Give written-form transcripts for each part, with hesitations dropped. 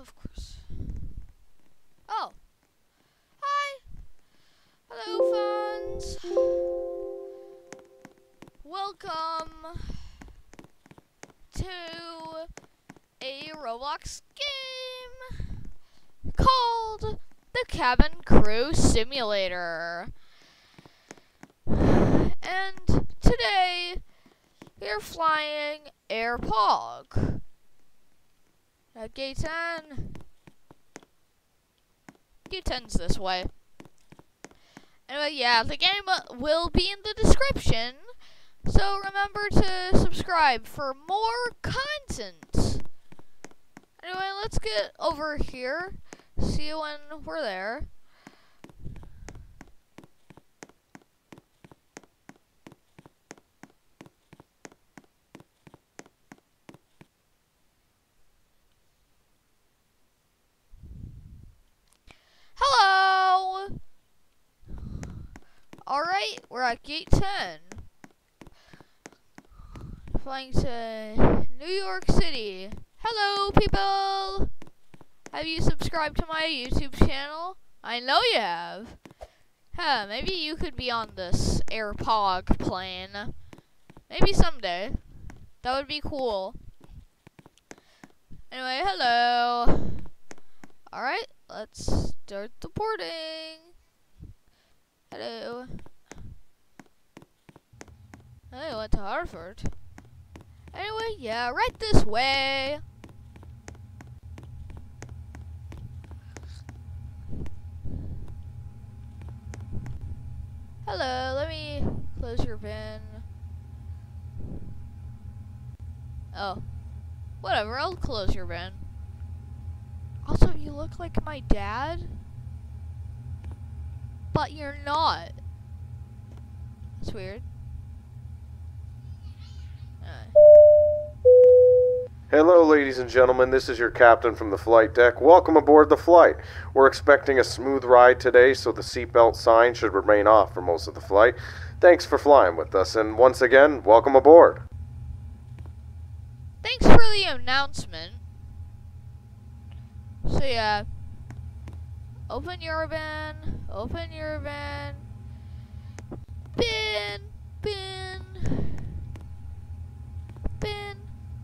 Of course. Oh. Hi. Hello, fans. Welcome to a Roblox game called the Cabin Crew Simulator. And today we're flying AirPog. At gate 10. Gate 10's this way. Anyway, yeah, the game will be in the description. So remember to subscribe for more content. Anyway, let's get over here. See you when we're there. Hello! Alright, we're at gate 10. Flying to New York City. Hello, people! Have you subscribed to my YouTube channel? I know you have. Huh, maybe you could be on this AirPog plane. Maybe someday. That would be cool. Anyway, hello. Alright, let's start the boarding. Hello. I went to Harvard. Anyway, yeah, right this way. Hello, let me close your bin. Oh, whatever, I'll close your bin. Also, you look like my dad, but you're not. That's weird. Hello, ladies and gentlemen. This is your captain from the flight deck. Welcome aboard the flight. We're expecting a smooth ride today, so the seatbelt sign should remain off for most of the flight. Thanks for flying with us, and once again, welcome aboard. Thanks for the announcement. So yeah, open your bin, bin, bin.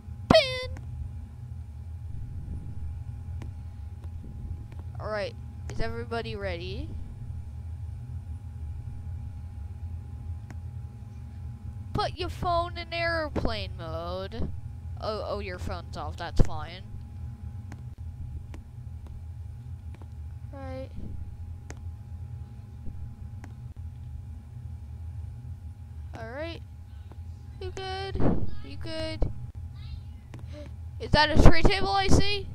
Alright, is everybody ready? Put your phone in airplane mode. Oh, your phone's off, that's fine. Right. Alright. You good? You good? Is that a tray table I see?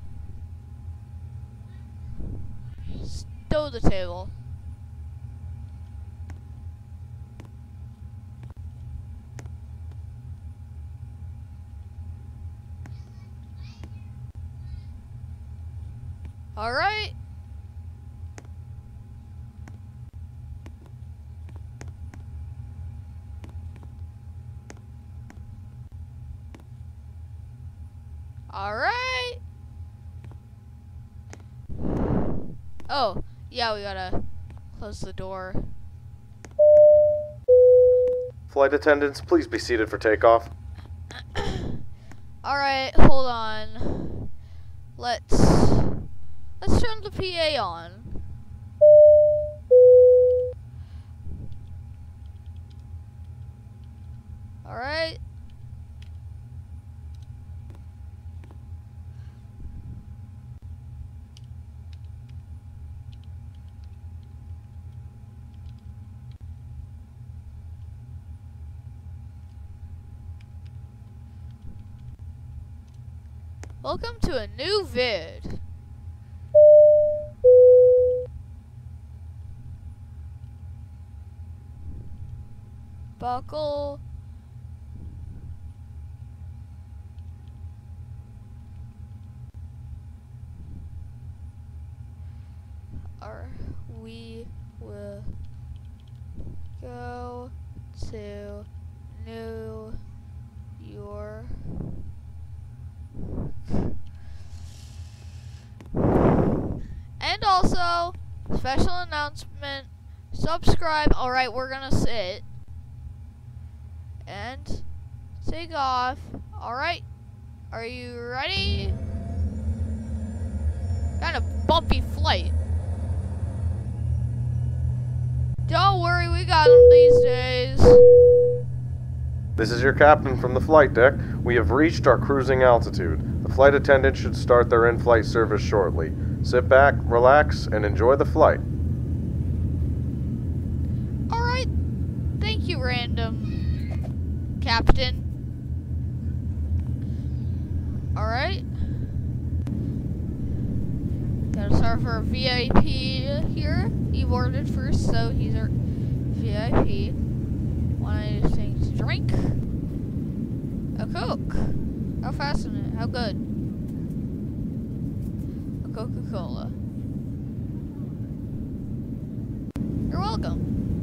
Stow the table. Alright. Alright. Oh, yeah, we gotta close the door. Flight attendants, please be seated for takeoff. Alright, hold on. Let's turn the PA on. Alright. Welcome to a new vid. Buckle. Or we will go to New York. special announcement. Subscribe. Alright, we're gonna sit. And take off. Alright. Are you ready? Kind of bumpy flight. Don't worry, we got them these days. This is your captain from the flight deck. We have reached our cruising altitude. The flight attendant should start their in-flight service shortly. Sit back, relax, and enjoy the flight. Alright. Thank you, random captain. Alright. Gotta start for a VIP here. He boarded first, so he's our VIP. Want anything to drink? A Coke. How fascinating. How good. A Coca-Cola. You're welcome.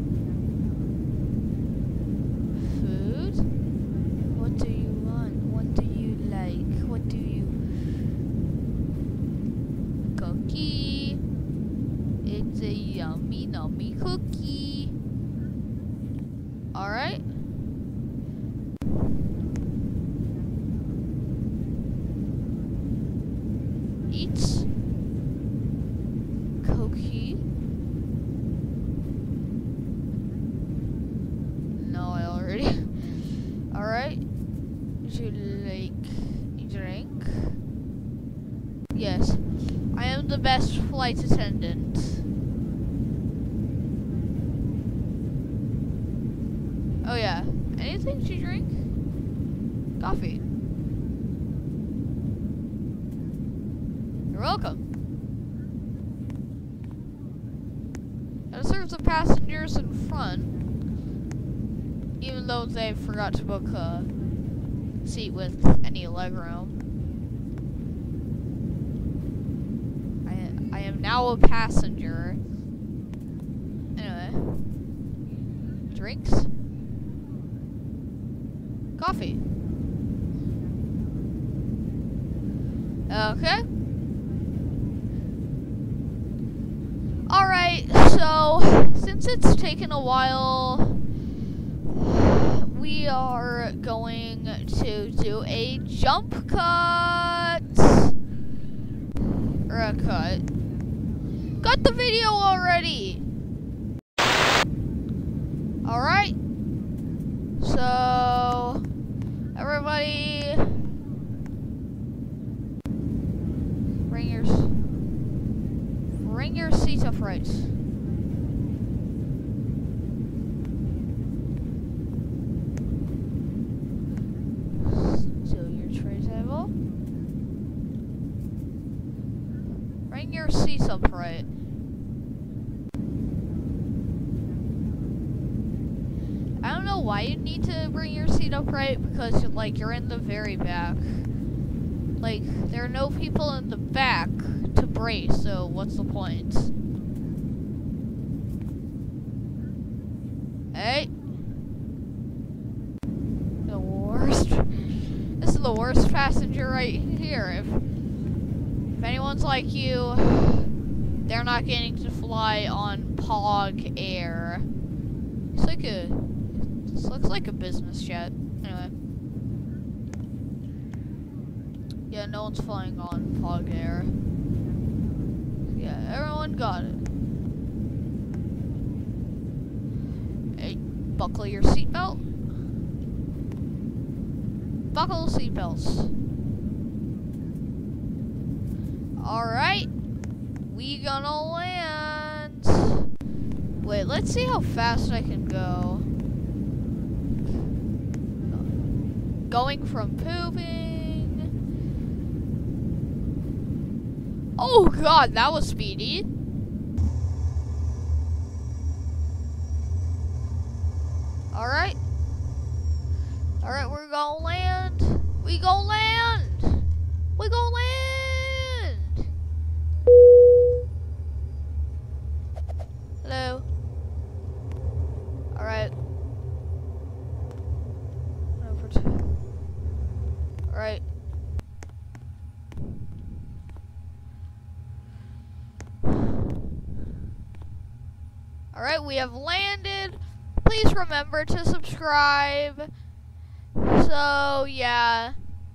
Food? What do you want? What do you like? What do you... Cookie. It's a yummy, nummy cookie. Alright. Eats. Cookie. No, I already. Alright. Would you like a drink? Yes. I am the best flight attendant. Oh yeah. Anything to drink? Coffee. You're welcome. Gotta serve the passengers in front, even though they forgot to book a seat with any legroom. I am now a passenger. Anyway. Drinks? Coffee. Okay. Alright, so since it's taken a while, we are going to do a jump cut. Or a cut. Cut the video already! Alright. So, everybody, bring your seat upright. So your tray table. Bring your seat upright. I don't know why you need to bring your seat upright, because like you're in the very back. Like there are no people in the back to brace, so what's the point? Hey. The worst. This is the worst passenger right here. If anyone's like you, they're not getting to fly on POG Air. It's like a... This looks like a business jet. Anyway. Yeah, no one's flying on POG Air. Yeah, everyone got it. Hey, buckle your seatbelt. Buckle seatbelts. Alright. We gonna land. Wait, let's see how fast I can go. Going from pooping. Oh god, that was speedy. Alright. Alright, we're gonna land. We gonna land. We gonna land. Hello. Alright. Alright. Alright, we have landed. Please remember to subscribe. So, yeah.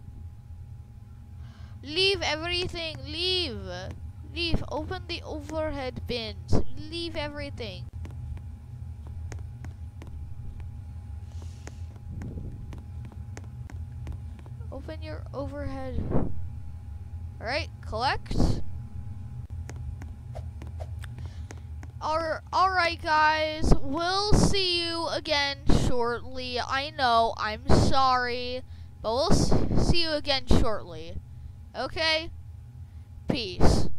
Leave everything. Leave. Leave. Open the overhead bins. Leave everything. Open your overhead. Alright, collect. Alright guys, we'll see you again shortly. I know, I'm sorry, but we'll see you again shortly. Okay? Peace.